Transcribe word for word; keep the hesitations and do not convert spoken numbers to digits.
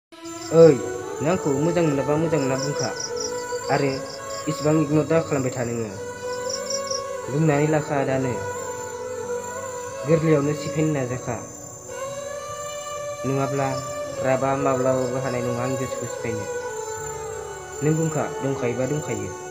ओइ, नों आंखौ मोजां मोनाबा मोजां मोना बुंखा आरो इसिबां इगनर दा खालामबाय था नोङो। बुंनानै लाखा दानो, गोरलैयावनो सिफायनो नाजाखा, नङाब्ला रागा माब्लाबाबो हानाय नङा आंनि गोसोखौ सिफायनो। नों बुंखा दंखायोबा दंखायो।